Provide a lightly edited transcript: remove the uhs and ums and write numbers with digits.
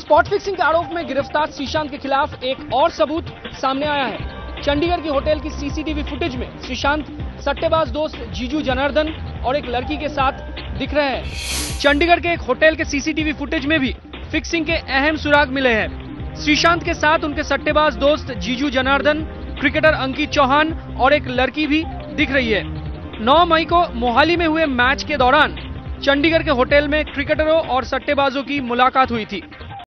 Spot fixing के आरोप में गिरफ्तार श्रीशांत के खिलाफ एक और सबूत सामने आया है। चंडीगढ़ की होटल की सीसीटीवी फुटेज में श्रीशांत सट्टेबाज दोस्त जीजू जनार्दन और एक लड़की के साथ दिख रहे हैं। चंडीगढ़ के एक होटल के सीसीटीवी फुटेज में भी फिक्सिंग के अहम सुराग मिले हैं। श्रीशांत के साथ उनके सट्टेबाज दोस्त जीजू जनार्दन, क्रिकेटर अंकित चौहान और एक लड़की भी दिख रही है। 9 मई को मोहाली में हुए मैच के दौरान चंडीगढ़ के होटल में क्रिकेटरों और सट्टेबाजों की मुलाकात हुई थी।